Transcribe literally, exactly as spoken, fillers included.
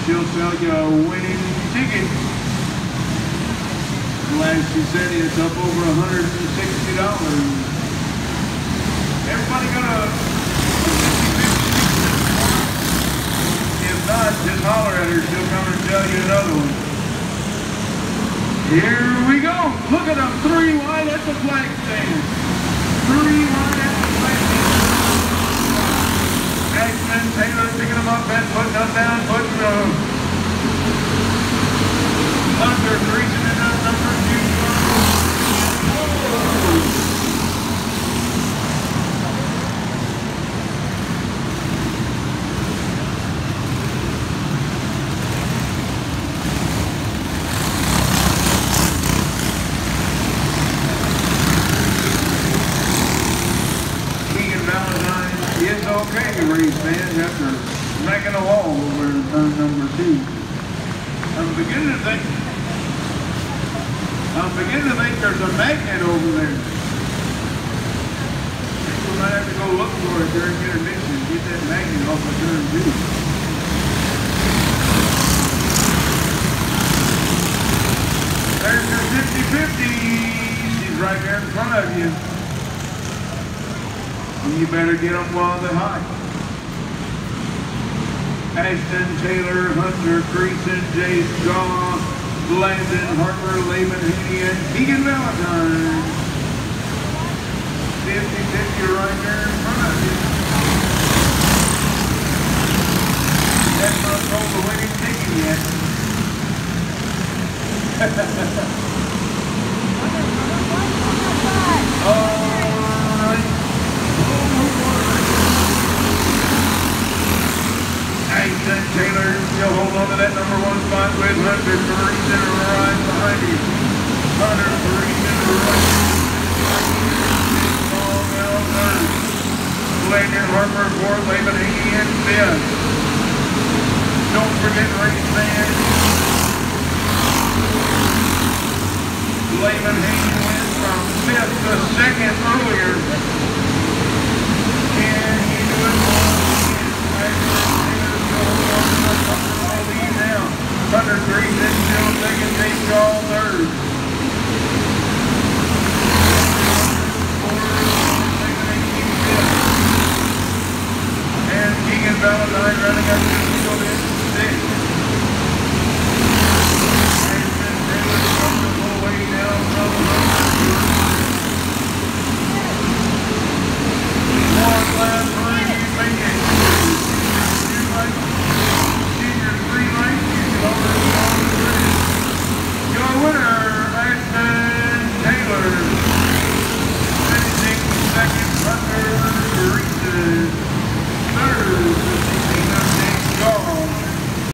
she'll sell you a winning ticket. Last she said it's up over one hundred sixty dollars. Everybody gonna, if not, just holler at her. She'll come and tell you another one. Here we go. Look at them. Three wide at the flag stand. Three wide at the flag stand. Ashton Taylor picking them up and putting them down, putting them under creasing it up, number two. It's okay to raise fans after smacking a wall over in turn number two. I'm beginning to think, I'm beginning to think there's a magnet over there. I think we might have to go look for it during intermission and get that magnet off of turn two. There's your fifty fifty. She's right there in front of you. You better get them while they're hot. Ashton Taylor, Hunter Creason, Jace Shaw, Landon Harper, Laban Haney, and Keegan Valentine. fifty fifty right there in front of you. That's not sold the winning ticket yet. Oh. Ashton Taylor still hold on to that number one spot with Hunter Creason right behind him. Hunter Creason right. Long out third. Landon Harper fourth, Laban Haney in fifth. Don't forget race fans. Laban Haney went from fifth to second earlier. Can he do it more? Hunter Creason still taking Jace Shaw third. And Keegan Valentine running up to